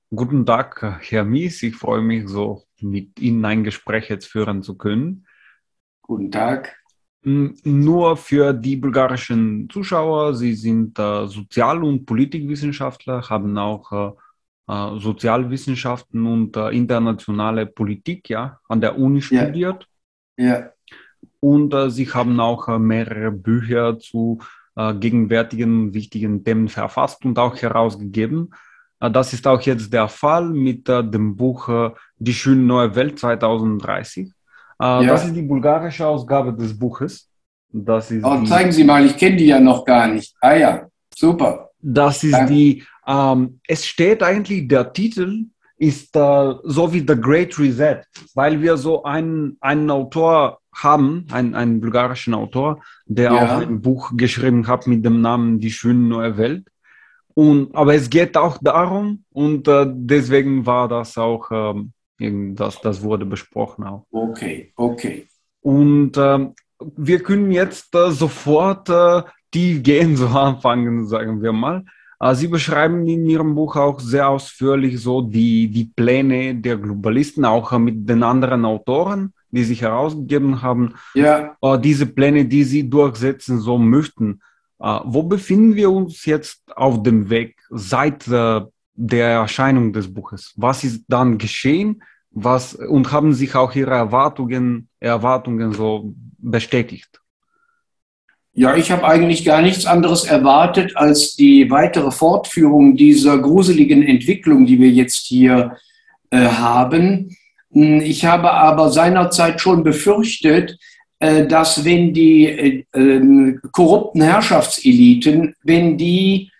Guten Tag, Herr Mies. Ich freue mich, so mit Ihnen ein Gespräch jetzt führen zu können. Guten Tag. Nur für die bulgarischen Zuschauer, Sie sind Sozial- und Politikwissenschaftler, haben auch Sozialwissenschaften und internationale Politik, ja, an der Uni Ja, studiert. ja, Und Sie haben auch mehrere Bücher zu gegenwärtigen wichtigen Themen verfasst und auch herausgegeben. Das ist auch jetzt der Fall mit dem Buch Die schöne neue Welt 2030. Das ist ja. die bulgarische Ausgabe des Buches. Das ist Oh, die, zeigen Sie mal, ich kenne die ja noch gar nicht. Ah ja, super. das ist Danke. die, es steht eigentlich, der Titel ist so wie The Great Reset, weil wir so einen Autor haben, einen bulgarischen Autor, der auch Ja, ein Buch geschrieben hat mit dem Namen Die schöne neue Welt. Aber es geht auch darum, und deswegen war das auch, das wurde besprochen auch. okay, okay. Und wir können jetzt sofort tief gehen, so anfangen, sagen wir mal. Sie beschreiben in Ihrem Buch auch sehr ausführlich so die Pläne der Globalisten, auch mit den anderen Autoren, die sich herausgegeben haben, Ja, diese Pläne, die Sie durchsetzen so möchten. Wo befinden wir uns jetzt auf dem Weg seit der Erscheinung des Buches? Was ist dann geschehen? Und haben sich auch Ihre Erwartungen so bestätigt? ja, ich habe eigentlich gar nichts anderes erwartet als die weitere Fortführung dieser gruseligen Entwicklung, die wir jetzt hier haben. Ich habe aber seinerzeit schon befürchtet, dass wenn die korrupten Herrschaftseliten, wenn die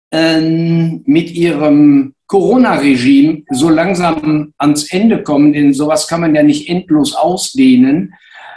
mit ihrem Corona-Regime so langsam ans Ende kommen, denn sowas kann man ja nicht endlos ausdehnen,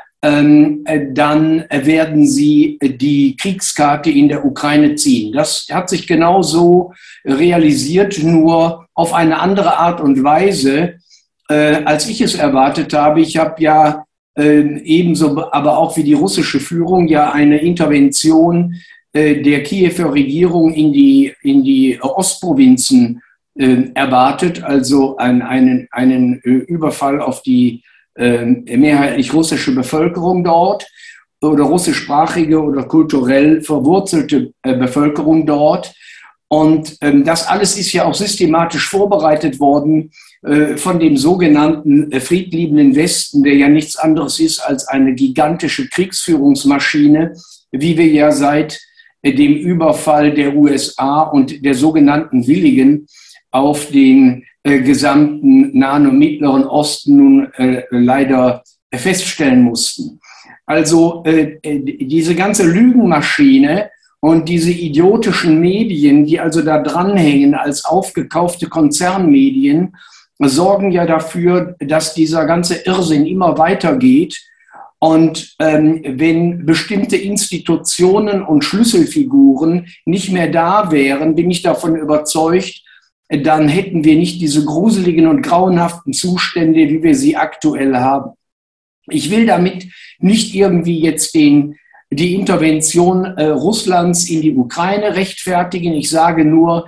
dann werden sie die Kriegskarte in der Ukraine ziehen. Das hat sich genauso realisiert, nur auf eine andere Art und Weise, als ich es erwartet habe. Ich habe ja ebenso, aber auch wie die russische Führung, ja eine Intervention der Kiewer Regierung in die Ostprovinzen erwartet, also einen Überfall auf die mehrheitlich russische Bevölkerung dort oder russischsprachige oder kulturell verwurzelte Bevölkerung dort. Und das alles ist ja auch systematisch vorbereitet worden von dem sogenannten friedliebenden Westen, der ja nichts anderes ist als eine gigantische Kriegsführungsmaschine, wie wir ja seit dem Überfall der USA und der sogenannten Willigen auf den gesamten Nahen und Mittleren Osten nun leider feststellen mussten. Also diese ganze Lügenmaschine und diese idiotischen Medien, die also da dranhängen als aufgekaufte Konzernmedien, sorgen ja dafür, dass dieser ganze Irrsinn immer weitergeht. Und wenn bestimmte Institutionen und Schlüsselfiguren nicht mehr da wären, bin ich davon überzeugt, dann hätten wir nicht diese gruseligen und grauenhaften Zustände, wie wir sie aktuell haben. Ich will damit nicht irgendwie jetzt die Intervention Russlands in die Ukraine rechtfertigen. Ich sage nur,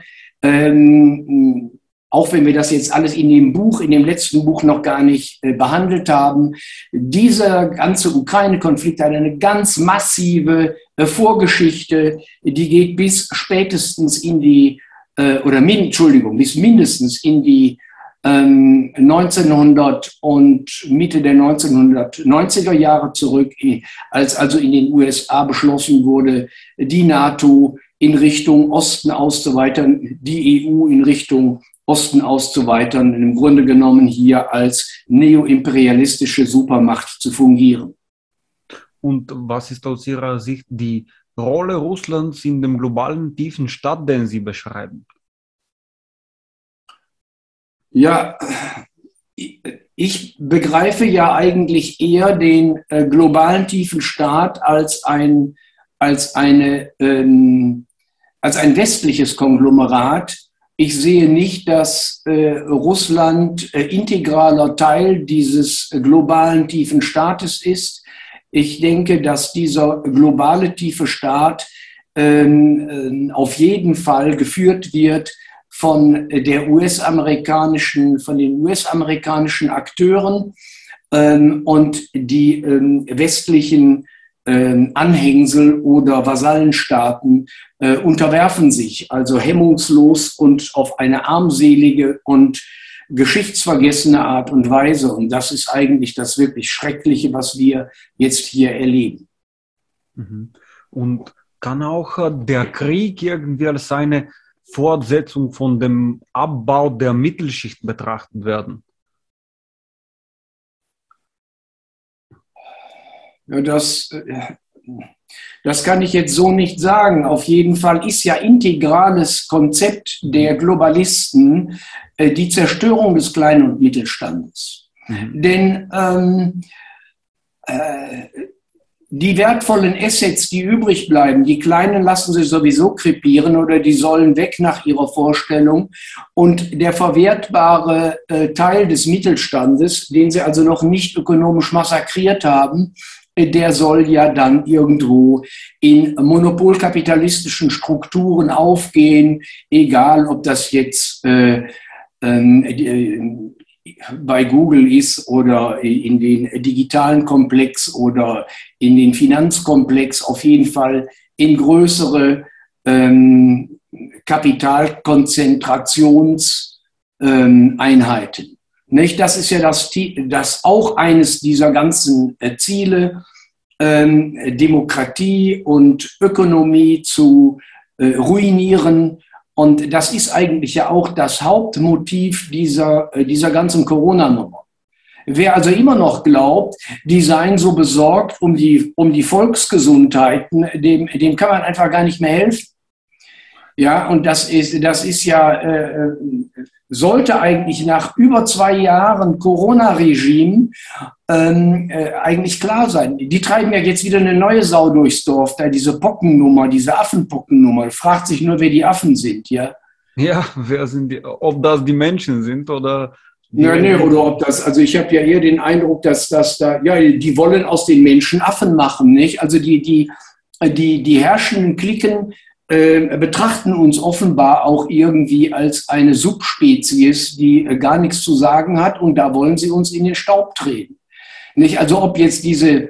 auch wenn wir das jetzt alles in dem letzten Buch noch gar nicht behandelt haben, dieser ganze Ukraine-Konflikt hat eine ganz massive Vorgeschichte, die geht bis spätestens bis mindestens in die 1900 und Mitte der 1990er Jahre zurück, als also in den USA beschlossen wurde, die NATO in Richtung Osten auszuweitern, die EU in Richtung Osten auszuweitern, im Grunde genommen hier als neoimperialistische Supermacht zu fungieren. Und was ist aus Ihrer Sicht die Rolle Russlands in dem globalen tiefen Staat, den Sie beschreiben? Ja, ich begreife ja eigentlich eher den globalen tiefen Staat als als ein westliches Konglomerat. Ich sehe nicht, dass Russland integraler Teil dieses globalen tiefen Staates ist. Ich denke, dass dieser globale tiefe Staat auf jeden Fall geführt wird von den US-amerikanischen Akteuren und die westlichen Anhängsel oder Vasallenstaaten unterwerfen sich also hemmungslos und auf eine armselige und geschichtsvergessene Art und Weise. Und das ist eigentlich das wirklich Schreckliche, was wir jetzt hier erleben. Und kann auch der Krieg irgendwie als eine Fortsetzung von dem Abbau der Mittelschicht betrachtet werden? Ja, das kann ich jetzt so nicht sagen. Auf jeden Fall ist ja integrales Konzept der Globalisten die Zerstörung des Klein- und Mittelstandes. Denn die wertvollen Assets, die übrig bleiben, die kleinen lassen sie sowieso krepieren oder die sollen weg nach ihrer Vorstellung. Und der verwertbare Teil des Mittelstandes, den sie also noch nicht ökonomisch massakriert haben, der soll ja dann irgendwo in monopolkapitalistischen Strukturen aufgehen, egal ob das jetzt bei Google ist oder in den digitalen Komplex oder in den Finanzkomplex, auf jeden Fall in größere Kapitalkonzentrationseinheiten. Nicht? Das ist ja das auch eines dieser ganzen Ziele, Demokratie und Ökonomie zu ruinieren. Und das ist eigentlich ja auch das Hauptmotiv dieser ganzen Corona-Nummer. Wer also immer noch glaubt, die seien so besorgt um die Volksgesundheiten, dem kann man einfach gar nicht mehr helfen. Ja, und das ist ja, sollte eigentlich nach über 2 Jahren Corona-Regime eigentlich klar sein. Die treiben ja jetzt wieder eine neue Sau durchs Dorf, da diese Pockennummer, diese Affenpockennummer. Fragt sich nur, wer die Affen sind, ja. Ja, wer sind die? Ob das die Menschen sind oder... Nee, oder ob das, also ich habe ja eher den Eindruck, dass da, ja, die wollen aus den Menschen Affen machen, nicht? Also die herrschenden Cliquen betrachten uns offenbar auch irgendwie als eine Subspezies, die gar nichts zu sagen hat, und da wollen sie uns in den Staub treten. Nicht? Also ob jetzt diese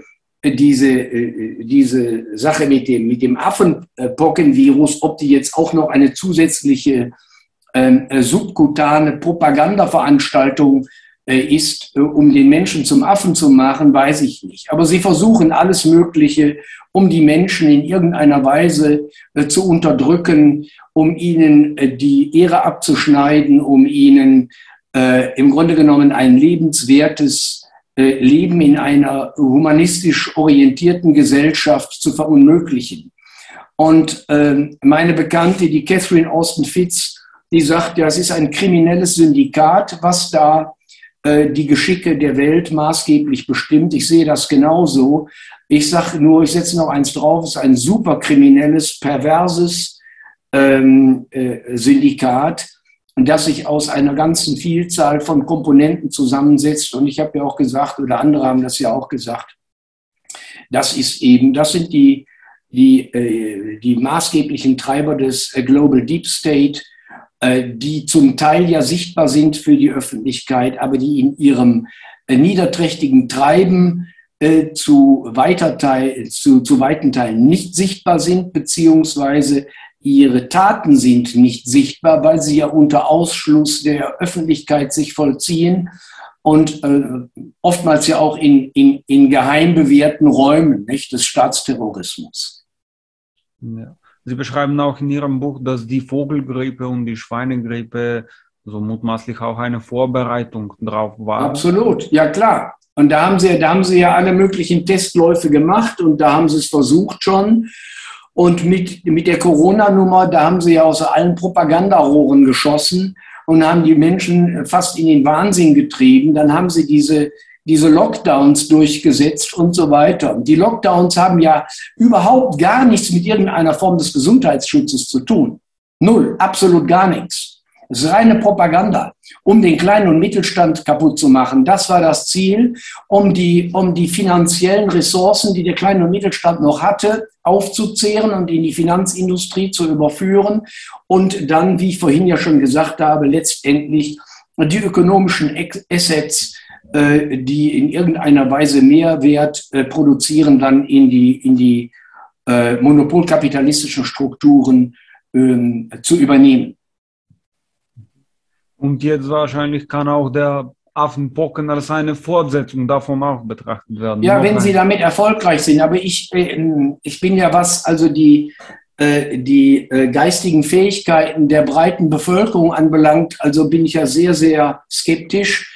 Sache mit dem Affenpockenvirus, ob die jetzt auch noch eine zusätzliche subkutane Propagandaveranstaltung ist, um den Menschen zum Affen zu machen, weiß ich nicht. Aber sie versuchen alles Mögliche, um die Menschen in irgendeiner Weise zu unterdrücken, um ihnen die Ehre abzuschneiden, um ihnen im Grunde genommen ein lebenswertes Leben in einer humanistisch orientierten Gesellschaft zu verunmöglichen. Und meine Bekannte, die Catherine Austin Fitz, die sagt, ja, es ist ein kriminelles Syndikat, was da die Geschicke der Welt maßgeblich bestimmt. Ich sehe das genauso. Ich sage nur, ich setze noch eins drauf, es ist ein super kriminelles, perverses Syndikat, das sich aus einer ganzen Vielzahl von Komponenten zusammensetzt. Und ich habe ja auch gesagt, oder andere haben das ja auch gesagt, das sind die maßgeblichen Treiber des Global Deep State, die zum Teil ja sichtbar sind für die Öffentlichkeit, aber die in ihrem niederträchtigen Treiben zu weiten Teilen nicht sichtbar sind, beziehungsweise ihre Taten sind nicht sichtbar, weil sie ja unter Ausschluss der Öffentlichkeit sich vollziehen und oftmals ja auch in geheim bewährten Räumen, nicht, des Staatsterrorismus. Ja. Sie beschreiben auch in Ihrem Buch, dass die Vogelgrippe und die Schweinegrippe so mutmaßlich auch eine Vorbereitung drauf war. Absolut, ja klar. Und da haben sie ja alle möglichen Testläufe gemacht und da haben sie es versucht schon. Und mit der Corona-Nummer, da haben sie ja aus allen Propagandarohren geschossen und haben die Menschen fast in den Wahnsinn getrieben. Dann haben sie diese Lockdowns durchgesetzt und so weiter. Die Lockdowns haben ja überhaupt gar nichts mit irgendeiner Form des Gesundheitsschutzes zu tun. Null, absolut gar nichts. Das ist reine Propaganda, um den kleinen und Mittelstand kaputt zu machen. Das war das Ziel, um die finanziellen Ressourcen, die der kleine und Mittelstand noch hatte, aufzuzehren und in die Finanzindustrie zu überführen und dann, wie ich vorhin ja schon gesagt habe, letztendlich die ökonomischen Assets, die in irgendeiner Weise Mehrwert produzieren, dann in die monopolkapitalistischen Strukturen zu übernehmen. Und jetzt wahrscheinlich kann auch der Affenpocken als eine Fortsetzung davon auch betrachtet werden. Ja, wenn Sie damit erfolgreich sind. Aber ich bin ja, was also die geistigen Fähigkeiten der breiten Bevölkerung anbelangt, also bin ich ja sehr, sehr skeptisch.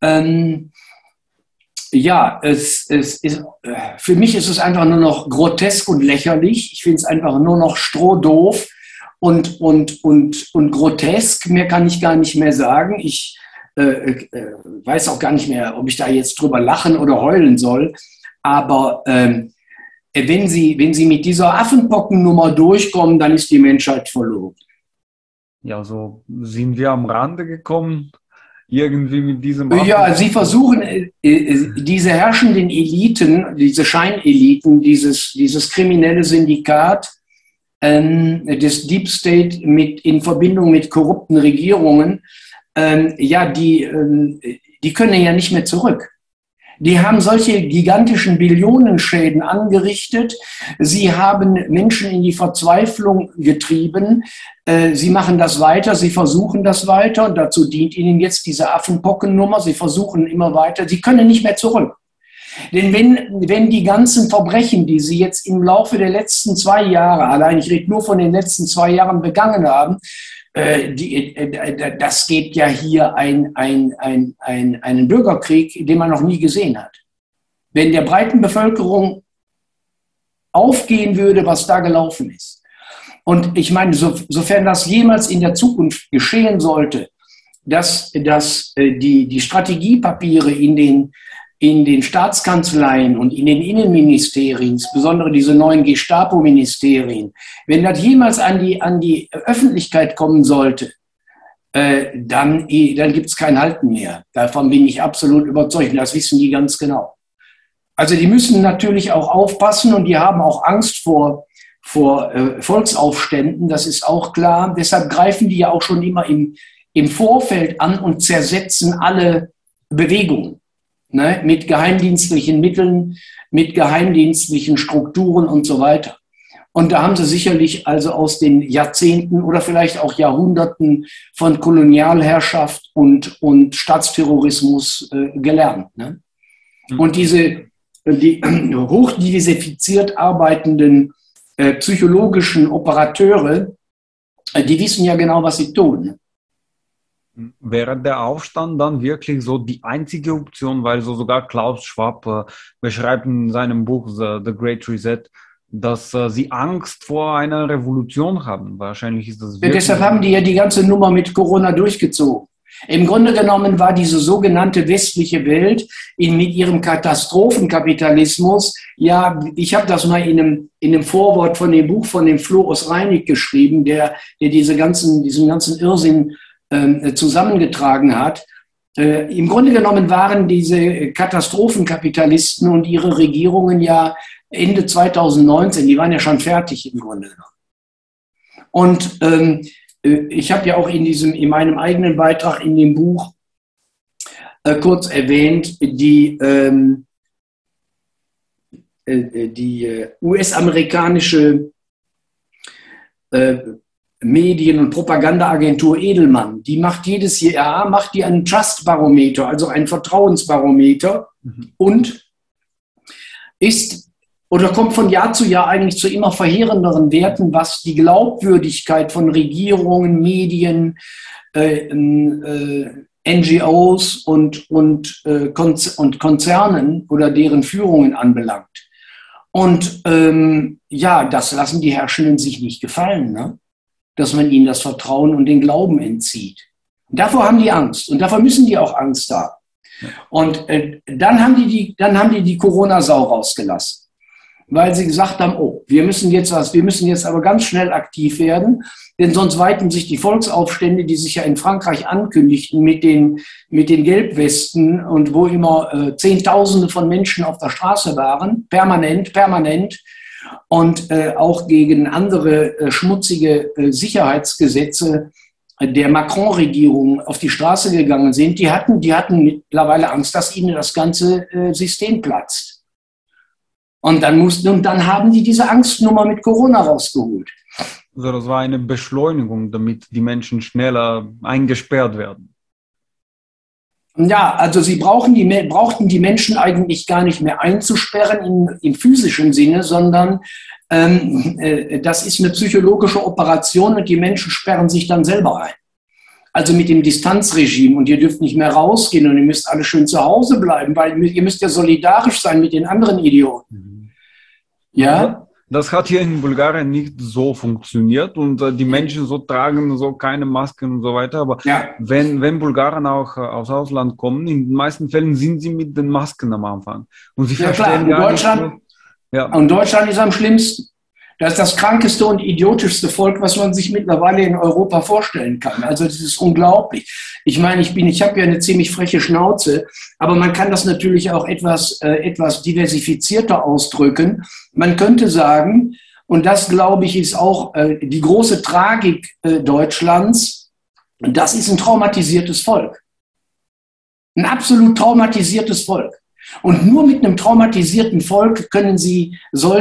Ja, für mich ist es einfach nur noch grotesk und lächerlich. Ich finde es einfach nur noch strohdoof und grotesk. Mehr kann ich gar nicht mehr sagen. Ich weiß auch gar nicht mehr, ob ich da jetzt drüber lachen oder heulen soll. Aber wenn Sie mit dieser Affenpockennummer durchkommen, dann ist die Menschheit verloren. Ja, so sind wir am Rande gekommen, irgendwie mit diesem Ja, Sie versuchen, diese herrschenden Eliten, diese Scheineliten, dieses kriminelle Syndikat des Deep State in Verbindung mit korrupten Regierungen, die können ja nicht mehr zurück. Die haben solche gigantischen Billionenschäden angerichtet. Sie haben Menschen in die Verzweiflung getrieben. Sie machen das weiter, sie versuchen das weiter. Und dazu dient ihnen jetzt diese Affenpockennummer. Sie versuchen immer weiter. Sie können nicht mehr zurück. Denn wenn die ganzen Verbrechen, die sie jetzt im Laufe der letzten 2 Jahre, allein ich rede nur von den letzten 2 Jahren, begangen haben, das gibt ja hier einen Bürgerkrieg, den man noch nie gesehen hat. Wenn der breiten Bevölkerung aufgehen würde, was da gelaufen ist. Und ich meine, sofern das jemals in der Zukunft geschehen sollte, dass die Strategiepapiere in den Staatskanzleien und in den Innenministerien, insbesondere diese neuen Gestapo-Ministerien, wenn das jemals an die Öffentlichkeit kommen sollte, dann gibt es kein Halten mehr. Davon bin ich absolut überzeugt. Das wissen die ganz genau. Also die müssen natürlich auch aufpassen und die haben auch Angst vor Volksaufständen, das ist auch klar. Deshalb greifen die ja auch schon immer im Vorfeld an und zersetzen alle Bewegungen. Ne, mit geheimdienstlichen Mitteln, mit geheimdienstlichen Strukturen und so weiter. Und da haben sie sicherlich also aus den Jahrzehnten oder vielleicht auch Jahrhunderten von Kolonialherrschaft und Staatsterrorismus gelernt. Ne? Und die hochdiversifiziert arbeitenden psychologischen Operateure, die wissen ja genau, was sie tun. Ne? Wäre der Aufstand dann wirklich so die einzige Option, weil so sogar Klaus Schwab beschreibt in seinem Buch The Great Reset, dass sie Angst vor einer Revolution haben. Wahrscheinlich ist das wirklich... Deshalb haben die ja die ganze Nummer mit Corona durchgezogen. Im Grunde genommen war diese sogenannte westliche Welt mit ihrem Katastrophenkapitalismus, ja, ich habe das mal in einem Vorwort von dem Buch von dem Floris Reinig geschrieben, der diesen ganzen Irrsinn zusammengetragen hat. Im Grunde genommen waren diese Katastrophenkapitalisten und ihre Regierungen ja Ende 2019, die waren ja schon fertig im Grunde genommen. Und ich habe ja auch in meinem eigenen Beitrag in dem Buch kurz erwähnt, die US-amerikanische Medien- und Propagandaagentur Edelmann, die macht jedes Jahr einen Trust-Barometer, also ein Vertrauensbarometer und kommt von Jahr zu Jahr eigentlich zu immer verheerenderen Werten, was die Glaubwürdigkeit von Regierungen, Medien, NGOs und Konzernen oder deren Führungen anbelangt. Und das lassen die Herrschenden sich nicht gefallen, ne? Dass man ihnen das Vertrauen und den Glauben entzieht. Und davor haben die Angst und davor müssen die auch Angst haben. Und dann haben die Corona-Sau rausgelassen. weil sie gesagt haben, oh, wir müssen jetzt aber ganz schnell aktiv werden, denn sonst weiten sich die Volksaufstände, die sich ja in Frankreich ankündigten mit den Gelbwesten und wo immer Zehntausende von Menschen auf der Straße waren, permanent, und auch gegen andere schmutzige Sicherheitsgesetze der Macron-Regierung auf die Straße gegangen sind, die hatten mittlerweile Angst, dass ihnen das ganze System platzt. Und dann haben die diese Angstnummer mit Corona rausgeholt. Also das war eine Beschleunigung, damit die Menschen schneller eingesperrt werden. Ja, also sie brauchten die Menschen eigentlich gar nicht mehr einzusperren im physischen Sinne, sondern das ist eine psychologische Operation und die Menschen sperren sich dann selber ein. Also mit dem Distanzregime und ihr dürft nicht mehr rausgehen und ihr müsst alle schön zu Hause bleiben, weil ihr müsst ja solidarisch sein mit den anderen Idioten. Ja? Das hat hier in Bulgarien nicht so funktioniert und die Menschen so tragen so keine Masken und so weiter. Aber ja, wenn Bulgaren auch aus Ausland kommen, in den meisten Fällen sind sie mit den Masken am Anfang. Und sie verstehen gar nicht. Und Deutschland ist am schlimmsten. Das ist das krankeste und idiotischste Volk, was man sich mittlerweile in Europa vorstellen kann. Also das ist unglaublich. Ich meine, ich habe ja eine ziemlich freche Schnauze, aber man kann das natürlich auch etwas diversifizierter ausdrücken. Man könnte sagen, und das, glaube ich, ist auch die große Tragik Deutschlands, das ist ein traumatisiertes Volk. Ein absolut traumatisiertes Volk. Und nur mit einem traumatisierten Volk können die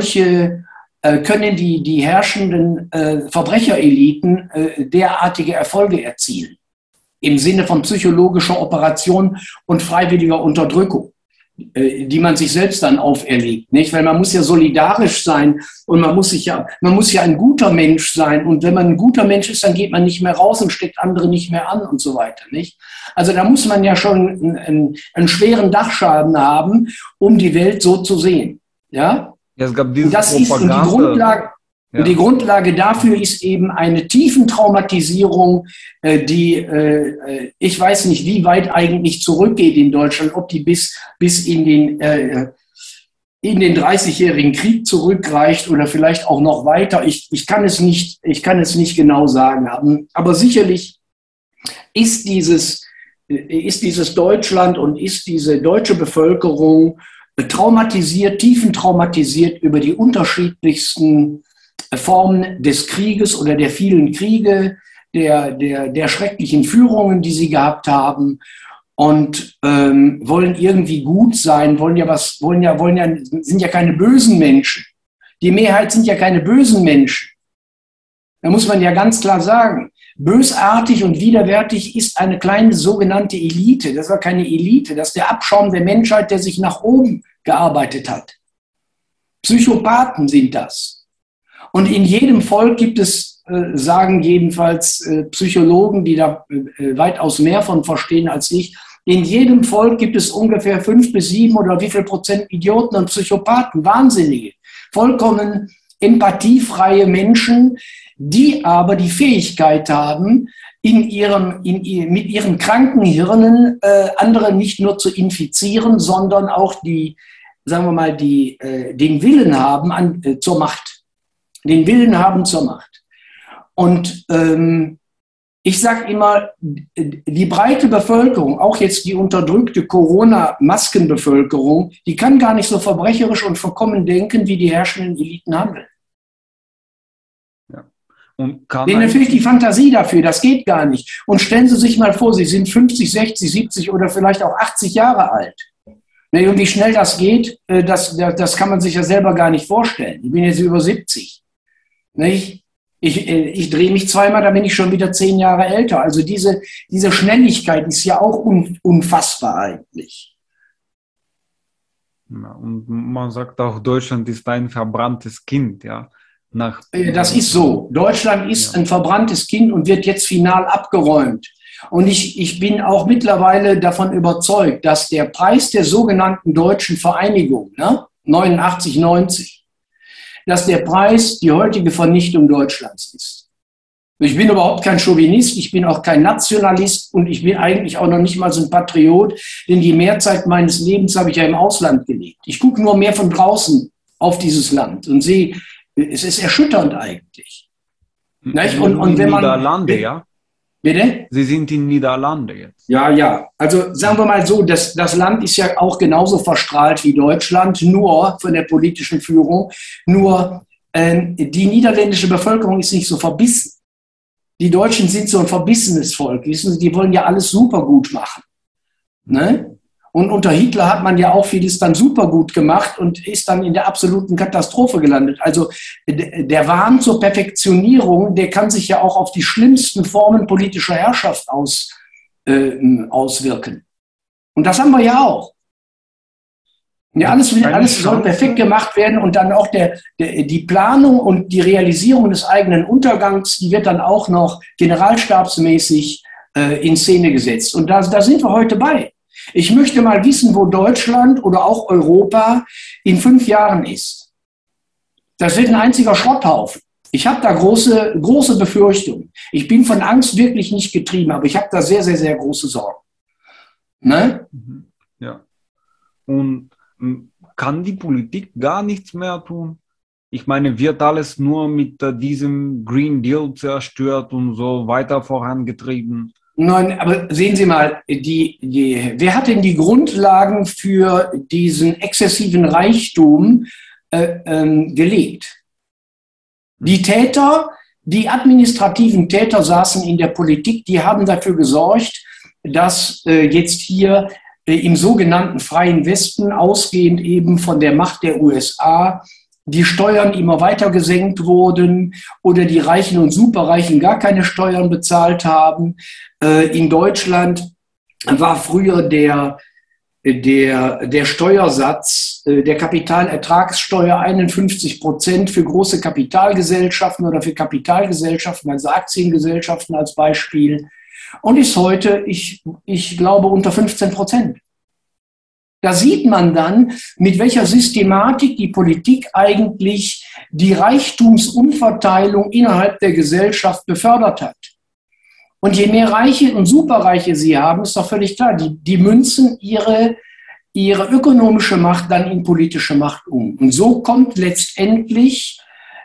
herrschenden Verbrechereliten derartige Erfolge erzielen. Im Sinne von psychologischer Operation und freiwilliger Unterdrückung, die man sich selbst dann auferlegt, nicht? Weil man muss ja solidarisch sein und man muss ja ein guter Mensch sein. Und wenn man ein guter Mensch ist, dann geht man nicht mehr raus und steckt andere nicht mehr an und so weiter, nicht? Also da muss man ja schon einen schweren Dachschaden haben, um die Welt so zu sehen, ja? Es gab diese Propaganda. Und die Grundlage dafür ist eben eine Tiefentraumatisierung, die ich weiß nicht, wie weit eigentlich zurückgeht in Deutschland, ob die bis in den 30-jährigen Krieg zurückreicht oder vielleicht auch noch weiter. Ich kann es nicht genau sagen. Aber sicherlich ist dieses Deutschland und ist diese deutsche Bevölkerung tiefentraumatisiert über die unterschiedlichsten Formen des Krieges oder der vielen Kriege, der schrecklichen Führungen, die sie gehabt haben und wollen irgendwie gut sein, sind ja keine bösen Menschen. Die Mehrheit sind ja keine bösen Menschen. Da muss man ja ganz klar sagen, bösartig und widerwärtig ist eine kleine sogenannte Elite. Das war keine Elite, das ist der Abschaum der Menschheit, der sich nach oben gearbeitet hat. Psychopathen sind das. Und in jedem Volk gibt es, sagen jedenfalls Psychologen, die da weitaus mehr von verstehen als ich, in jedem Volk gibt es ungefähr 5 bis 7 oder wie viel Prozent Idioten und Psychopathen, Wahnsinnige, vollkommen empathiefreie Menschen, die aber die Fähigkeit haben, mit ihren kranken Hirnen andere nicht nur zu infizieren, sondern auch den Willen haben zur Macht. Den Willen haben zur Macht. Und ich sage immer, die breite Bevölkerung, auch jetzt die unterdrückte Corona-Maskenbevölkerung, die kann gar nicht so verbrecherisch und verkommen denken, wie die herrschenden Eliten handeln. Ja. Denen fehlt die Fantasie dafür, das geht gar nicht. Und stellen Sie sich mal vor, Sie sind 50, 60, 70 oder vielleicht auch 80 Jahre alt. Und wie schnell das geht, das kann man sich ja selber gar nicht vorstellen. Ich bin jetzt über 70. Nicht? Ich drehe mich zweimal, da bin ich schon wieder 10 Jahre älter. Also diese Schnelligkeit ist ja auch unfassbar eigentlich. Ja, und man sagt auch, Deutschland ist ein verbranntes Kind, ja. Das ist so. Deutschland ist ein verbranntes Kind und wird jetzt final abgeräumt. Und ich bin auch mittlerweile davon überzeugt, dass der Preis der sogenannten deutschen Vereinigung, 89, 90, dass der Preis die heutige Vernichtung Deutschlands ist. Ich bin überhaupt kein Chauvinist, ich bin auch kein Nationalist und ich bin eigentlich auch noch nicht mal so ein Patriot, denn die Mehrzeit meines Lebens habe ich ja im Ausland gelebt. Ich gucke nur mehr von draußen auf dieses Land. Und es ist erschütternd eigentlich. Nicht? Und wenn man, Niederlande, ja? bitte? Sie sind in Niederlande jetzt. Ja, ja. Also sagen wir mal so, das Land ist ja auch genauso verstrahlt wie Deutschland, nur von der politischen Führung. Nur die niederländische Bevölkerung ist nicht so verbissen. Die Deutschen sind so ein verbissenes Volk. Wissen Sie, die wollen ja alles super gut machen. Ne? Und unter Hitler hat man ja auch vieles dann super gut gemacht und ist dann in der absoluten Katastrophe gelandet. Also der Wahn zur Perfektionierung, der kann sich ja auch auf die schlimmsten Formen politischer Herrschaft auswirken. Und das haben wir ja auch. Ja, alles soll perfekt gemacht werden und dann auch die Planung und die Realisierung des eigenen Untergangs, die wird dann auch noch generalstabsmäßig in Szene gesetzt. Und da sind wir heute bei. Ich möchte mal wissen, wo Deutschland oder auch Europa in 5 Jahren ist. Das wird ein einziger Schrotthaufen. Ich habe da große Befürchtungen. Ich bin von Angst wirklich nicht getrieben, aber ich habe da sehr, sehr, sehr große Sorgen. Ne? Ja. Und kann die Politik gar nichts mehr tun? Ich meine, wird alles nur mit diesem Green Deal zerstört und so weiter vorangetrieben? Nein, aber sehen Sie mal, wer hat denn die Grundlagen für diesen exzessiven Reichtum gelegt? Die Täter, die administrativen Täter saßen in der Politik, die haben dafür gesorgt, dass jetzt hier im sogenannten Freien Westen, ausgehend eben von der Macht der USA, die Steuern immer weiter gesenkt wurden oder die Reichen und Superreichen gar keine Steuern bezahlt haben. In Deutschland war früher der Steuersatz der Kapitalertragssteuer 51% für große Kapitalgesellschaften oder für Kapitalgesellschaften, also Aktiengesellschaften als Beispiel. Und ist heute, ich glaube, unter 15%. Da sieht man dann, mit welcher Systematik die Politik eigentlich die Reichtumsumverteilung innerhalb der Gesellschaft befördert hat. Und je mehr Reiche und Superreiche sie haben, ist doch völlig klar, die münzen ihre ökonomische Macht dann in politische Macht um. Und so kommt letztendlich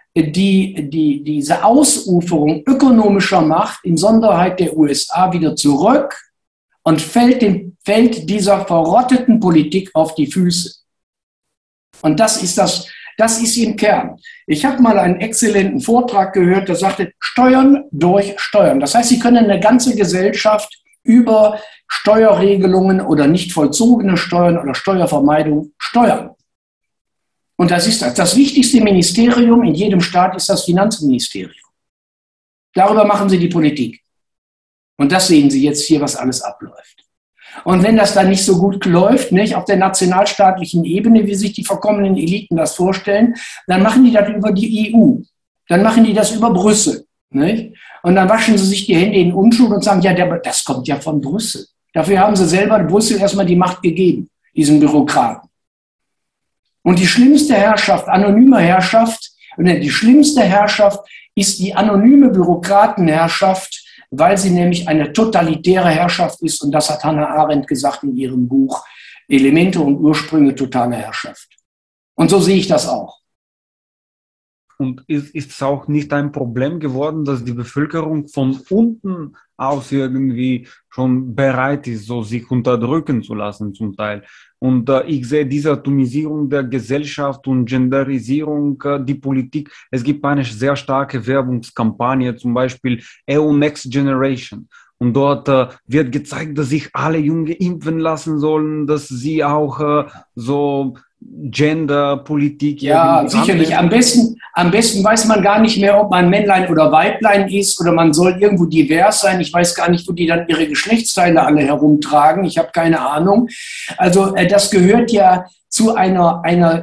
diese Ausuferung ökonomischer Macht in Sonderheit der USA wieder zurück und fällt dieser verrotteten Politik auf die Füße. Und das ist im Kern. Ich habe mal einen exzellenten Vortrag gehört, der sagte, Steuern durch Steuern. Das heißt, Sie können eine ganze Gesellschaft über Steuerregelungen oder nicht vollzogene Steuern oder Steuervermeidung steuern. Und das ist das wichtigste Ministerium in jedem Staat ist das Finanzministerium. Darüber machen Sie die Politik. Und das sehen Sie jetzt hier, was alles abläuft. Und wenn das dann nicht so gut läuft, nicht, auf der nationalstaatlichen Ebene, wie sich die verkommenen Eliten das vorstellen, dann machen die das über die EU. Dann machen die das über Brüssel. Nicht? Und dann waschen sie sich die Hände in Unschuld und sagen, ja, das kommt ja von Brüssel. Dafür haben sie selber Brüssel erstmal die Macht gegeben, diesen Bürokraten. Und die schlimmste Herrschaft, anonyme Herrschaft, die schlimmste Herrschaft ist die anonyme Bürokratenherrschaft, weil sie nämlich eine totalitäre Herrschaft ist. Und das hat Hannah Arendt gesagt in ihrem Buch Elemente und Ursprünge totaler Herrschaft. Und so sehe ich das auch. Und ist es auch nicht ein Problem geworden, dass die Bevölkerung von unten aus irgendwie schon bereit ist, so sich unterdrücken zu lassen zum Teil? Und ich sehe diese Atomisierung der Gesellschaft und Genderisierung, die Politik. Es gibt eine sehr starke Werbungskampagne, zum Beispiel EU Next Generation. Und dort wird gezeigt, dass sich alle Jungen impfen lassen sollen, dass sie auch so Genderpolitik. Ja, sicherlich. Am besten weiß man gar nicht mehr, ob man Männlein oder Weiblein ist oder man soll irgendwo divers sein. Ich weiß gar nicht, wo die dann ihre Geschlechtsteile alle herumtragen. Ich habe keine Ahnung. Also das gehört ja zu einer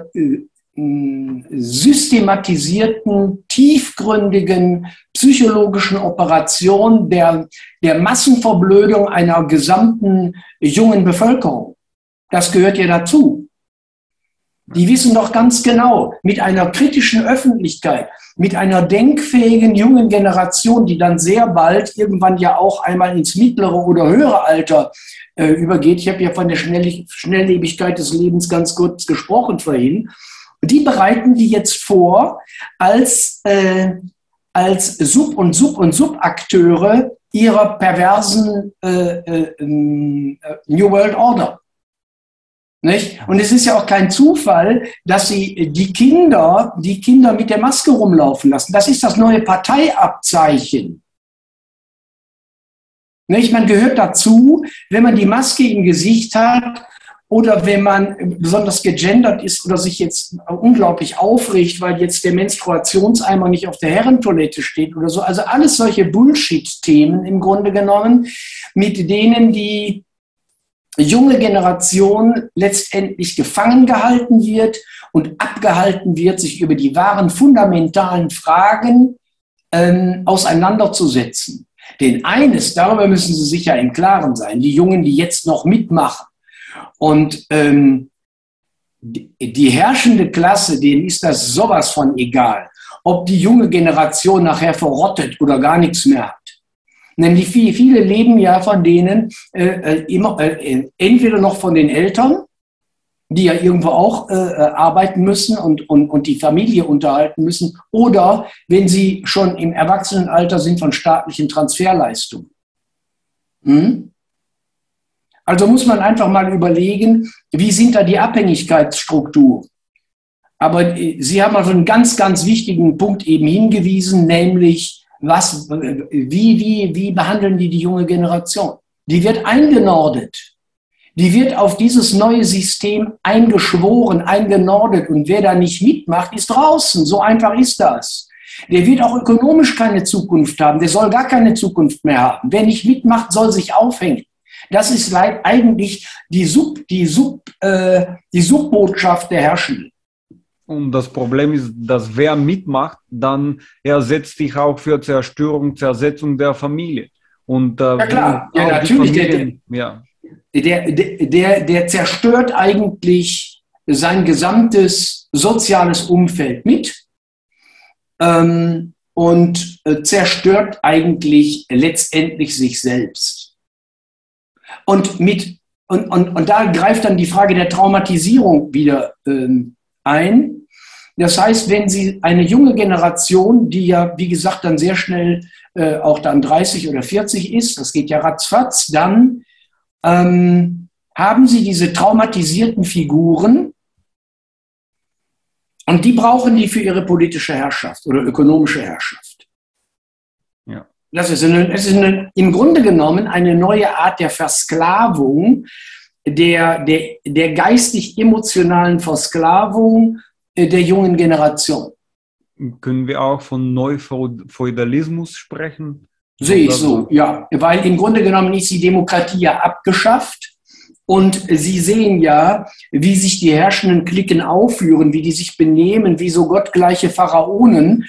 systematisierten, tiefgründigen psychologischen Operation der Massenverblödung einer gesamten jungen Bevölkerung. Das gehört ja dazu. Die wissen doch ganz genau, mit einer kritischen Öffentlichkeit, mit einer denkfähigen jungen Generation, die dann sehr bald irgendwann ja auch einmal ins mittlere oder höhere Alter übergeht. Ich habe ja von der Schnelllebigkeit des Lebens ganz kurz gesprochen vorhin. Die bereiten die jetzt vor als Sub- und Subakteure ihrer perversen New World Order. Nicht? Und es ist ja auch kein Zufall, dass sie die Kinder mit der Maske rumlaufen lassen. Das ist das neue Parteiabzeichen. Nicht? Man gehört dazu, wenn man die Maske im Gesicht hat oder wenn man besonders gegendert ist oder sich jetzt unglaublich aufregt, weil jetzt der Menstruationseimer nicht auf der Herrentoilette steht oder so. Also alles solche Bullshit-Themen im Grunde genommen, mit denen die junge Generation letztendlich gefangen gehalten wird und abgehalten wird, sich über die wahren fundamentalen Fragen auseinanderzusetzen. Denn eines, darüber müssen Sie sicher im Klaren sein, die Jungen, die jetzt noch mitmachen und die herrschende Klasse, denen ist das sowas von egal, ob die junge Generation nachher verrottet oder gar nichts mehr hat. Nämlich viele leben ja von denen entweder noch von den Eltern, die ja irgendwo auch arbeiten müssen und die Familie unterhalten müssen, oder wenn sie schon im Erwachsenenalter sind, von staatlichen Transferleistungen. Also muss man einfach mal überlegen, wie sind da die Abhängigkeitsstrukturen. Aber Sie haben auf einen ganz, ganz wichtigen Punkt eben hingewiesen, nämlich wie behandeln die junge Generation? Die wird eingenordet. Die wird auf dieses neue System eingeschworen, eingenordet. Und wer da nicht mitmacht, ist draußen. So einfach ist das. Der wird auch ökonomisch keine Zukunft haben. Der soll gar keine Zukunft mehr haben. Wer nicht mitmacht, soll sich aufhängen. Das ist eigentlich die Subbotschaft der Herrschenden. Und das Problem ist, dass wer mitmacht, dann setzt sich auch für Zerstörung, Zersetzung der Familie. Und, ja klar, ja, natürlich. Der zerstört eigentlich sein gesamtes soziales Umfeld mit und zerstört eigentlich letztendlich sich selbst. Und da greift dann die Frage der Traumatisierung wieder ein. Das heißt, wenn Sie eine junge Generation, die ja, wie gesagt, dann sehr schnell auch dann 30 oder 40 ist, das geht ja ratzfatz, dann haben Sie diese traumatisierten Figuren und die brauchen die für ihre politische Herrschaft oder ökonomische Herrschaft. Ja. Das ist im Grunde genommen eine neue Art der Versklavung, der geistig-emotionalen Versklavung der jungen Generation. Können wir auch von Neufeudalismus sprechen? Sehe ich so, ja. Weil im Grunde genommen ist die Demokratie ja abgeschafft und Sie sehen ja, wie sich die herrschenden Cliquen aufführen, wie die sich benehmen, wie so gottgleiche Pharaonen.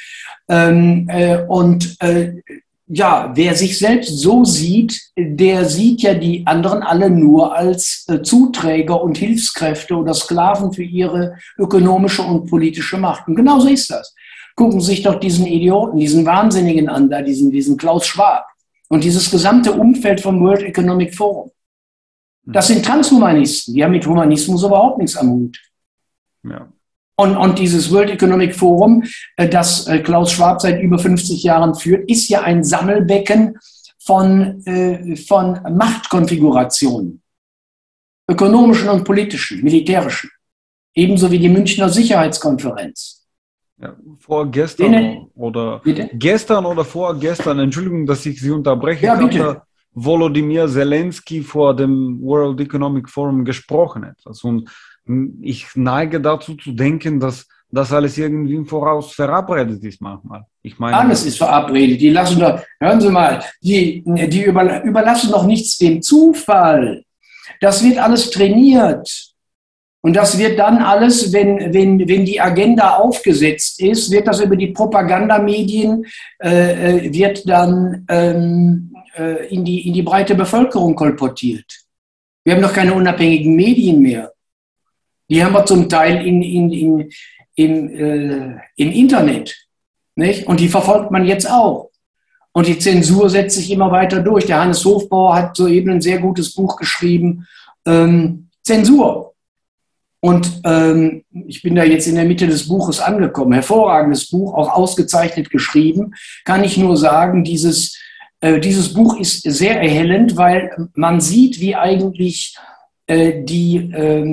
Ja, wer sich selbst so sieht, der sieht ja die anderen alle nur als Zuträger und Hilfskräfte oder Sklaven für ihre ökonomische und politische Macht. Und genauso ist das. Gucken Sie sich doch diesen Idioten, diesen Wahnsinnigen an, da diesen Klaus Schwab und dieses gesamte Umfeld vom World Economic Forum. Das sind Transhumanisten, die haben mit Humanismus überhaupt nichts am Hut. Ja. Und dieses World Economic Forum, das Klaus Schwab seit über 50 Jahren führt, ist ja ein Sammelbecken von Machtkonfigurationen. Ökonomischen und politischen, militärischen. Ebenso wie die Münchner Sicherheitskonferenz. Ja, vorgestern gestern oder vorgestern, Entschuldigung, dass ich Sie unterbreche, ja, hat Volodymyr Zelensky vor dem World Economic Forum gesprochen. Und ich neige dazu zu denken, dass das alles irgendwie im Voraus verabredet ist manchmal. Ich meine, alles ist verabredet. Die lassen doch, hören Sie mal, die überlassen doch nichts dem Zufall. Das wird alles trainiert. Und das wird dann alles, wenn die Agenda aufgesetzt ist, wird das über die Propagandamedien, wird dann in die breite Bevölkerung kolportiert. Wir haben doch keine unabhängigen Medien mehr. Die haben wir zum Teil im Internet. Nicht? Und die verfolgt man jetzt auch. Und die Zensur setzt sich immer weiter durch. Der Hannes Hofbauer hat soeben ein sehr gutes Buch geschrieben, Zensur. Und ich bin da jetzt in der Mitte des Buches angekommen. Hervorragendes Buch, auch ausgezeichnet geschrieben. Kann ich nur sagen, dieses Buch ist sehr erhellend, weil man sieht, wie eigentlich die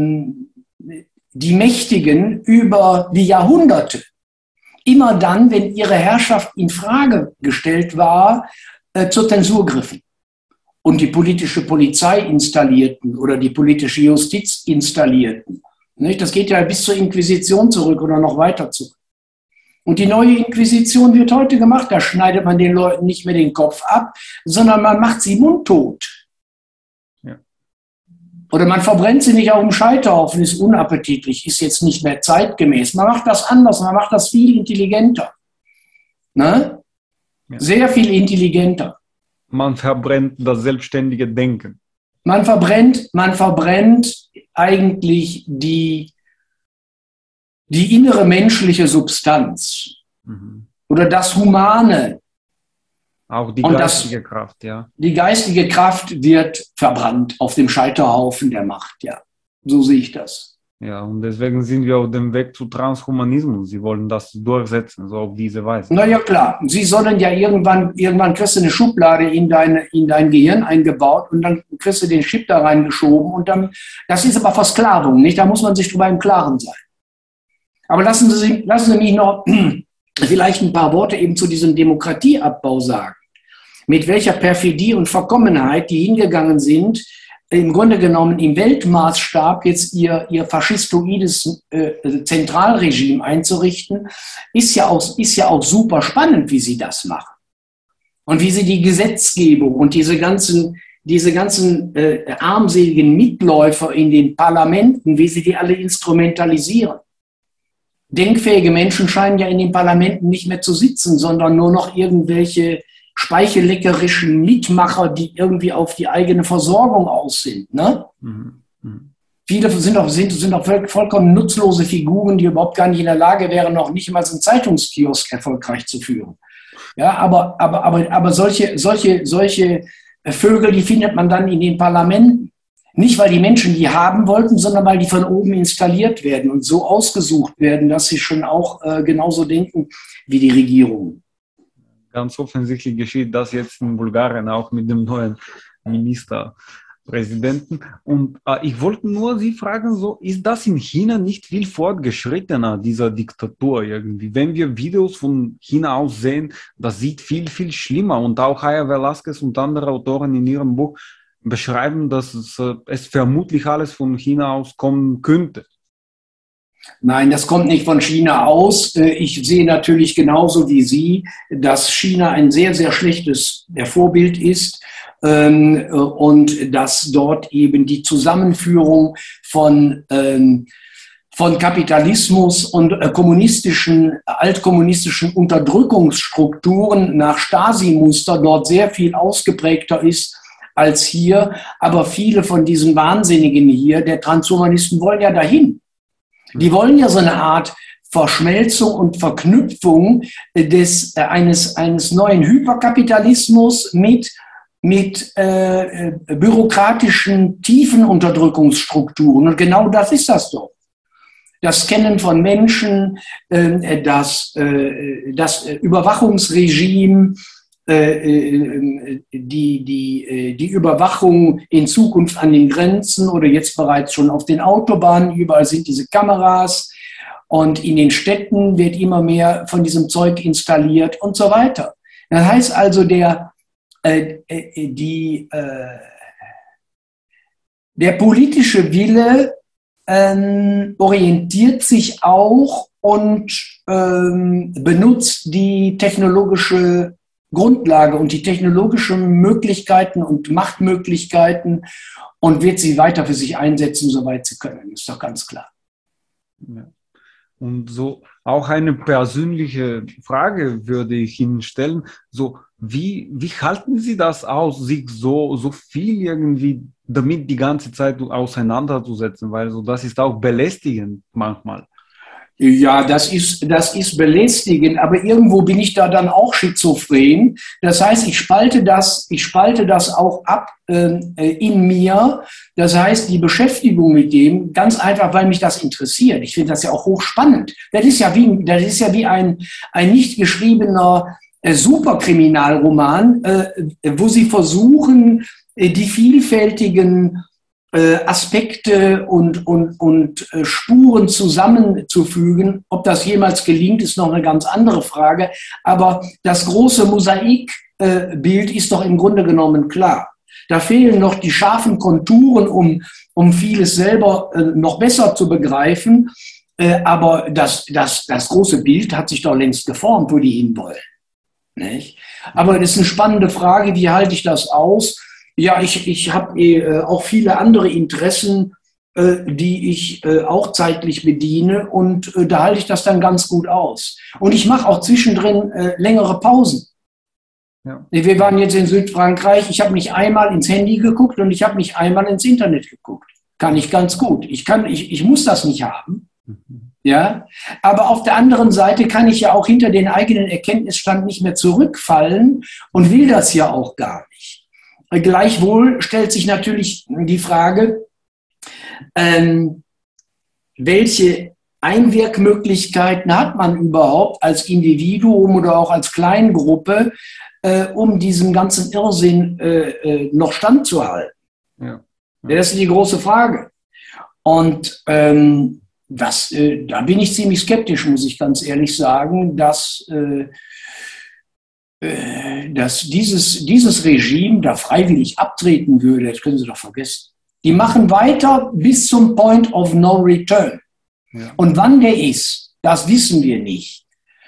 Mächtigen über die Jahrhunderte immer dann, wenn ihre Herrschaft in Frage gestellt war, zur Zensur griffen und die politische Polizei installierten oder die politische Justiz installierten. Das geht ja bis zur Inquisition zurück oder noch weiter zurück. Und die neue Inquisition wird heute gemacht. Da schneidet man den Leuten nicht mehr den Kopf ab, sondern man macht sie mundtot. Ja. Oder man verbrennt sie nicht auf dem Scheiterhaufen, ist unappetitlich, ist jetzt nicht mehr zeitgemäß. Man macht das anders, man macht das viel intelligenter. Ne? Ja. Sehr viel intelligenter. Man verbrennt das selbstständige Denken. Man verbrennt eigentlich die innere menschliche Substanz oder das Humane. Auch die geistige Kraft, ja. Die geistige Kraft wird verbrannt auf dem Scheiterhaufen der Macht, ja. So sehe ich das. Ja, und deswegen sind wir auf dem Weg zu Transhumanismus. Sie wollen das durchsetzen, so auf diese Weise. Na ja, klar. Sie sollen ja irgendwann kriegst du eine Schublade in dein Gehirn eingebaut und dann kriegst du den Chip da reingeschoben und dann, das ist aber Versklavung, nicht? Da muss man sich drüber im Klaren sein. Aber lassen Sie mich noch vielleicht ein paar Worte eben zu diesem Demokratieabbau sagen. Mit welcher Perfidie und Verkommenheit die hingegangen sind, im Grunde genommen im Weltmaßstab jetzt ihr faschistoides Zentralregime einzurichten, ist ja auch super spannend, wie sie das machen. Und wie sie die Gesetzgebung und diese ganzen armseligen Mitläufer in den Parlamenten, wie sie die alle instrumentalisieren. Denkfähige Menschen scheinen ja in den Parlamenten nicht mehr zu sitzen, sondern nur noch irgendwelche speichelleckerischen Mitmacher, die irgendwie auf die eigene Versorgung aus sind. Ne? Viele sind auch vollkommen nutzlose Figuren, die überhaupt gar nicht in der Lage wären, noch nicht mal einen Zeitungskiosk erfolgreich zu führen. Ja, aber solche Vögel, die findet man dann in den Parlamenten. Nicht, weil die Menschen die haben wollten, sondern weil die von oben installiert werden und so ausgesucht werden, dass sie schon auch genauso denken wie die Regierung. Ganz offensichtlich geschieht das jetzt in Bulgarien auch mit dem neuen Ministerpräsidenten. Und ich wollte nur Sie fragen, so ist das in China nicht viel fortgeschrittener, dieser Diktatur irgendwie? Wenn wir Videos von China aus sehen, das sieht viel, viel schlimmer. Und auch Aya Velasquez und andere Autoren in ihrem Buch beschreiben, dass es vermutlich alles von China aus kommen könnte. Nein, das kommt nicht von China aus. Ich sehe natürlich genauso wie Sie, dass China ein sehr, sehr schlechtes Vorbild ist und dass dort eben die Zusammenführung von Kapitalismus und altkommunistischen Unterdrückungsstrukturen nach Stasi-Muster dort sehr viel ausgeprägter ist als hier. Aber viele von diesen Wahnsinnigen hier, der Transhumanisten, wollen ja dahin. Die wollen ja so eine Art Verschmelzung und Verknüpfung eines neuen Hyperkapitalismus mit bürokratischen tiefen Unterdrückungsstrukturen. Und genau das ist das doch. Das Kennen von Menschen, das Überwachungsregime, die Überwachung in Zukunft an den Grenzen oder jetzt bereits schon auf den Autobahnen. Überall sind diese Kameras und in den Städten wird immer mehr von diesem Zeug installiert und so weiter. Das heißt also, der politische Wille orientiert sich auch und benutzt die technologische Grundlage und die technologischen Möglichkeiten und Machtmöglichkeiten und wird sie weiter für sich einsetzen, soweit sie können. Ist doch ganz klar. Ja. Und so auch eine persönliche Frage würde ich Ihnen stellen. So, wie halten Sie das aus, sich so viel irgendwie damit die ganze Zeit auseinanderzusetzen? Weil so das ist auch belästigend manchmal. Ja, das ist belästigend, aber irgendwo bin ich da dann auch schizophren. Das heißt, ich spalte das auch ab in mir. Das heißt, die Beschäftigung mit dem, ganz einfach, weil mich das interessiert. Ich finde das ja auch hochspannend. Das ist ja wie ein nicht geschriebener Superkriminalroman, wo sie versuchen, die vielfältigen Aspekte und Spuren zusammenzufügen. Ob das jemals gelingt, ist noch eine ganz andere Frage. Aber das große Mosaikbild ist doch im Grunde genommen klar. Da fehlen noch die scharfen Konturen, um vieles selber noch besser zu begreifen. Aber das große Bild hat sich doch längst geformt, wo die hinwollen. Nicht? Aber das ist eine spannende Frage, wie halte ich das aus? Ja, ich habe auch viele andere Interessen, die ich auch zeitlich bediene und da halte ich das dann ganz gut aus. Und ich mache auch zwischendrin längere Pausen. Ja. Wir waren jetzt in Südfrankreich, ich habe nicht einmal ins Handy geguckt und ich habe nicht einmal ins Internet geguckt. Kann ich ganz gut. Ich muss das nicht haben. Ja, aber auf der anderen Seite kann ich ja auch hinter den eigenen Erkenntnisstand nicht mehr zurückfallen und will das ja auch gar nicht. Gleichwohl stellt sich natürlich die Frage, welche Einwirkmöglichkeiten hat man überhaupt als Individuum oder auch als Kleingruppe, um diesem ganzen Irrsinn noch standzuhalten? Ja. Das ist die große Frage. Und da bin ich ziemlich skeptisch, muss ich ganz ehrlich sagen, dass dieses Regime da freiwillig abtreten würde. Das können Sie doch vergessen. Die machen weiter bis zum Point of No Return. Ja. Und wann der ist, das wissen wir nicht.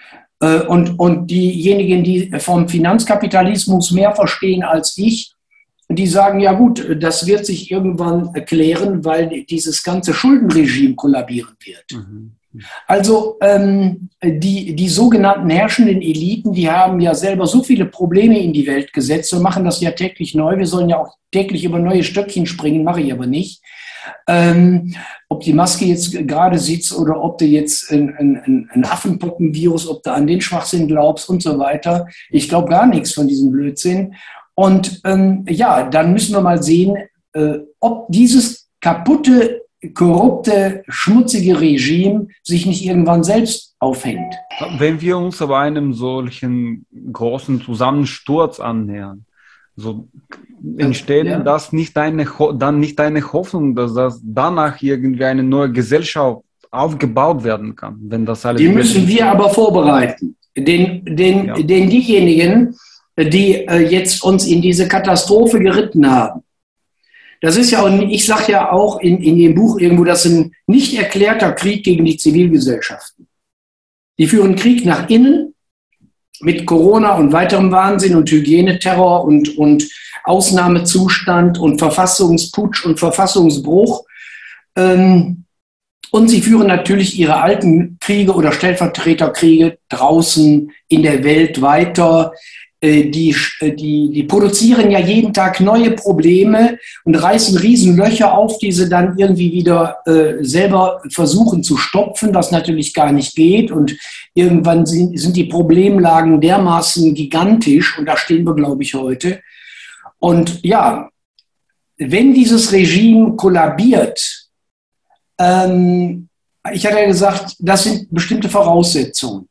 Und diejenigen, die vom Finanzkapitalismus mehr verstehen als ich, die sagen, ja gut, das wird sich irgendwann erklären, weil dieses ganze Schuldenregime kollabieren wird. Mhm. Also die sogenannten herrschenden Eliten, die haben ja selber so viele Probleme in die Welt gesetzt und machen das ja täglich neu. Wir sollen ja auch täglich über neue Stöckchen springen, mache ich aber nicht. Ob die Maske jetzt gerade sitzt oder ob du jetzt ein Affenpockenvirus, ob du an den Schwachsinn glaubst und so weiter. Ich glaube gar nichts von diesem Blödsinn. Und ja, dann müssen wir mal sehen, ob dieses kaputte, korrupte, schmutzige Regime sich nicht irgendwann selbst aufhängt. Wenn wir uns aber einem solchen großen Zusammensturz annähern, so entsteht das nicht dann nicht eine Hoffnung, dass das danach irgendwie eine neue Gesellschaft aufgebaut werden kann, wenn das alles. Die müssen wir aber vorbereiten. Denn diejenigen, die jetzt uns in diese Katastrophe geritten haben, das ist ja, und ich sage ja auch in dem Buch irgendwo, das ist ein nicht erklärter Krieg gegen die Zivilgesellschaften. Die führen Krieg nach innen mit Corona und weiterem Wahnsinn und Hygieneterror und Ausnahmezustand und Verfassungsputsch und Verfassungsbruch. Und sie führen natürlich ihre alten Kriege oder Stellvertreterkriege draußen in der Welt weiter. Die produzieren ja jeden Tag neue Probleme und reißen Riesenlöcher auf, die sie dann irgendwie wieder selber versuchen zu stopfen, was natürlich gar nicht geht. Und irgendwann sind die Problemlagen dermaßen gigantisch und da stehen wir, glaube ich, heute. Und ja, wenn dieses Regime kollabiert, ich hatte ja gesagt, das sind bestimmte Voraussetzungen.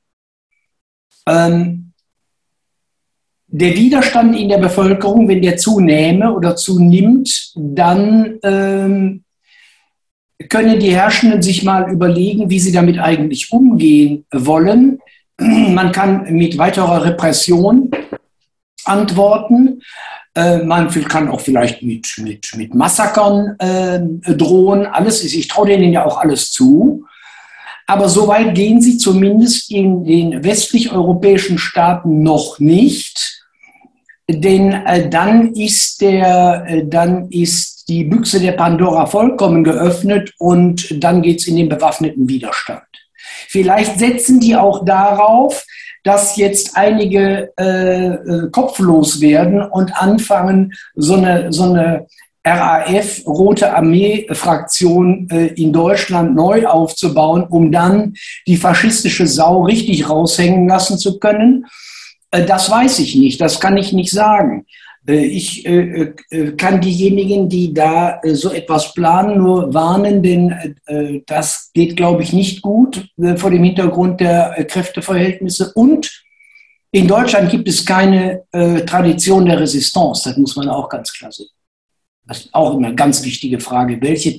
Der Widerstand in der Bevölkerung, wenn der zunähme oder zunimmt, dann können die Herrschenden sich mal überlegen, wie sie damit eigentlich umgehen wollen. Man kann mit weiterer Repression antworten. Man kann auch vielleicht mit Massakern drohen. Alles ist, ich traue denen ja auch alles zu. Aber so weit gehen sie zumindest in den westlich-europäischen Staaten noch nicht. Denn dann ist die Büchse der Pandora vollkommen geöffnet und dann geht es in den bewaffneten Widerstand. Vielleicht setzen die auch darauf, dass jetzt einige kopflos werden und anfangen, so eine RAF, Rote Armee-Fraktion in Deutschland neu aufzubauen, um dann die faschistische Sau richtig raushängen lassen zu können. Das weiß ich nicht, das kann ich nicht sagen. Ich kann diejenigen, die da so etwas planen, nur warnen, denn das geht, glaube ich, nicht gut vor dem Hintergrund der Kräfteverhältnisse. Und in Deutschland gibt es keine Tradition der Resistance, das muss man auch ganz klar sehen. Das ist auch immer eine ganz wichtige Frage. Auf welche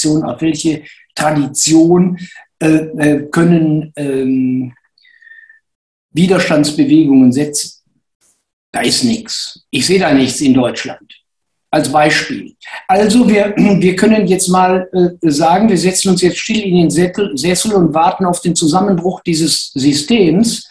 Tradition können Widerstandsbewegungen setzen? Da ist nichts. Ich sehe da nichts in Deutschland. Als Beispiel. Also wir können jetzt mal sagen, wir setzen uns jetzt still in den Sessel und warten auf den Zusammenbruch dieses Systems.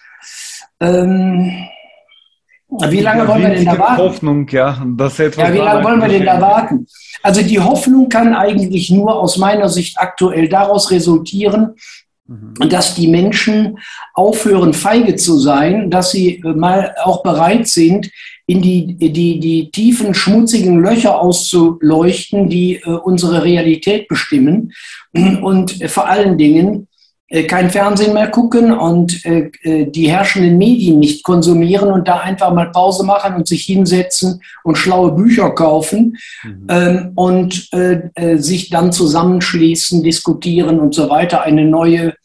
Wie lange wollen wir denn da warten? Hoffnung, ja, wie lange wollen wir denn da warten? Also die Hoffnung kann eigentlich nur aus meiner Sicht aktuell daraus resultieren, dass die Menschen aufhören, feige zu sein, dass sie mal auch bereit sind, in die tiefen, schmutzigen Löcher auszuleuchten, die unsere Realität bestimmen und vor allen Dingen kein Fernsehen mehr gucken und die herrschenden Medien nicht konsumieren und da einfach mal Pause machen und sich hinsetzen und schlaue Bücher kaufen und sich dann zusammenschließen, diskutieren und so weiter, eine neue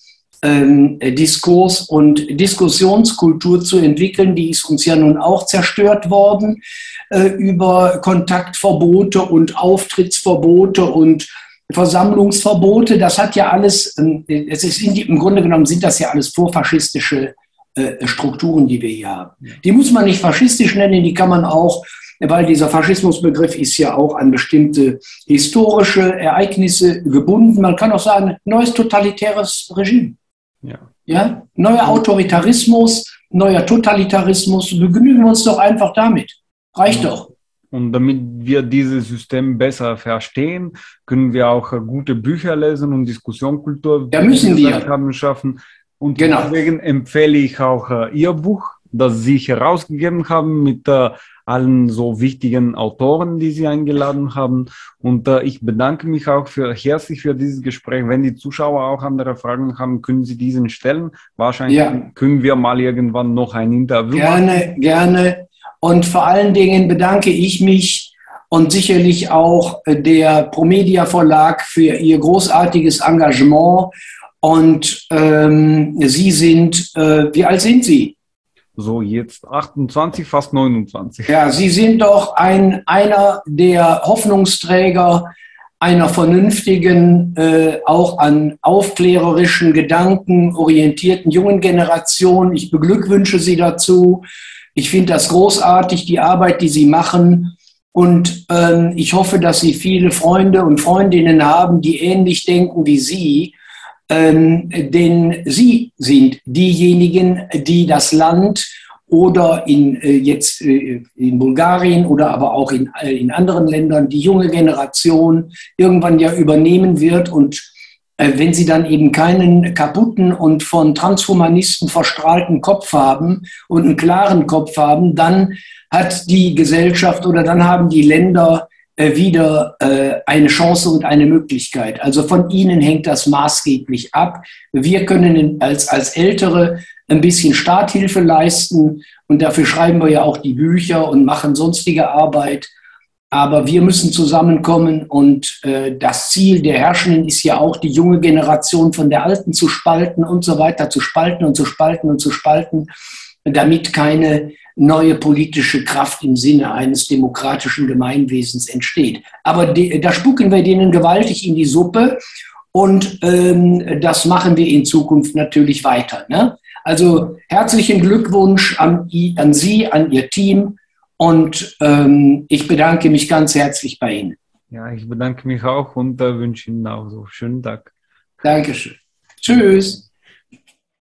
Diskurs- und Diskussionskultur zu entwickeln. Die ist uns ja nun auch zerstört worden über Kontaktverbote und Auftrittsverbote und Versammlungsverbote. Das hat ja alles, im Grunde genommen sind das ja alles vorfaschistische Strukturen, die wir hier haben. Die muss man nicht faschistisch nennen, die kann man auch, weil dieser Faschismusbegriff ist ja auch an bestimmte historische Ereignisse gebunden. Man kann auch sagen, neues totalitäres Regime. Ja? Neuer Autoritarismus, neuer Totalitarismus. Begnügen wir uns doch einfach damit. Reicht doch. Und damit wir dieses System besser verstehen, können wir auch gute Bücher lesen und Diskussionskultur schaffen. Und deswegen empfehle ich auch Ihr Buch, das Sie herausgegeben haben mit allen so wichtigen Autoren, die Sie eingeladen haben. Und ich bedanke mich auch herzlich für dieses Gespräch. Wenn die Zuschauer auch andere Fragen haben, können Sie diesen stellen. Wahrscheinlich können wir mal irgendwann noch ein Interview machen. Gerne. Und vor allen Dingen bedanke ich mich und sicherlich auch der Promedia Verlag für ihr großartiges Engagement. Und Sie sind, wie alt sind Sie? So, jetzt 28, fast 29. Ja, Sie sind doch einer der Hoffnungsträger einer vernünftigen, auch an aufklärerischen Gedanken orientierten jungen Generation. Ich beglückwünsche Sie dazu. Ich finde das großartig, die Arbeit, die Sie machen. Und ich hoffe, dass Sie viele Freunde und Freundinnen haben, die ähnlich denken wie Sie. Denn Sie sind diejenigen, die das Land oder jetzt in Bulgarien oder aber auch in anderen Ländern die junge Generation irgendwann ja übernehmen wird. Und wenn sie dann eben keinen kaputten und von Transhumanisten verstrahlten Kopf haben und einen klaren Kopf haben, dann hat die Gesellschaft oder dann haben die Länder wieder eine Chance und eine Möglichkeit. Also von ihnen hängt das maßgeblich ab. Wir können als Ältere ein bisschen Starthilfe leisten und dafür schreiben wir ja auch die Bücher und machen sonstige Arbeit. Aber wir müssen zusammenkommen und das Ziel der Herrschenden ist ja auch, die junge Generation von der alten zu spalten und so weiter, zu spalten und zu spalten und zu spalten, damit keine neue politische Kraft im Sinne eines demokratischen Gemeinwesens entsteht. Aber da spucken wir denen gewaltig in die Suppe und das machen wir in Zukunft natürlich weiter. Ne? Also herzlichen Glückwunsch an Sie, an Ihr Team und ich bedanke mich ganz herzlich bei Ihnen. Ja, ich bedanke mich auch und wünsche Ihnen auch so einen schönen Tag. Dankeschön. Tschüss.